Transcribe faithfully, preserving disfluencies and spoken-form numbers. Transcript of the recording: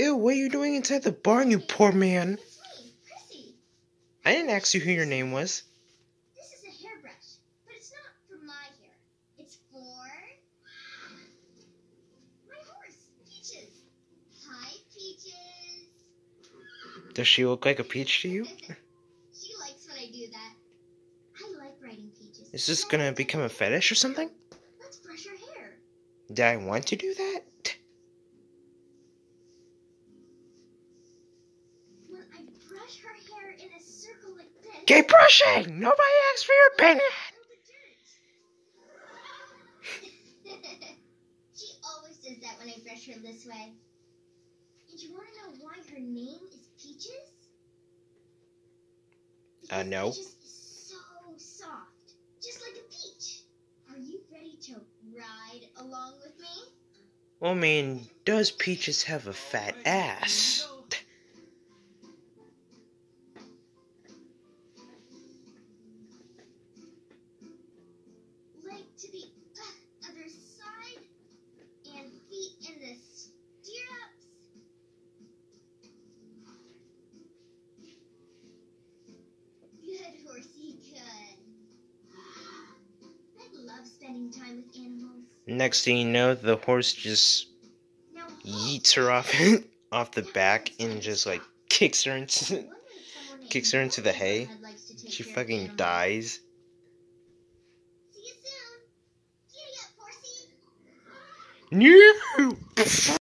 Ew, what are you doing inside the barn, you poor man? It's me, Chrissy. I didn't ask you who your name was. This is a hairbrush, but it's not for my hair. It's for my horse, Peaches. Hi, Peaches. Does she look like a peach to you? She likes when I do that. I like riding Peaches. Is this gonna become a fetish or something? Let's brush her hair. Did I want to do that? When I brush her hair in a circle like this... Keep brushing! Nobody asked for your opinion! She always does that when I brush her this way. And you want to know why her name is Peaches? Uh, no. Peaches is so soft, just like a peach. Are you ready to ride along with me? Well, I mean, does Peaches have a fat ass? Leg to the uh, other side, and feet in the stirrups. Good, horsey, good. I love spending time with animals. Next thing you know, the horse just Now, yeets her off off the back and just like kicks her into kicks her into the hay. She fucking dies. See you soon. Giddy up, horsey. No!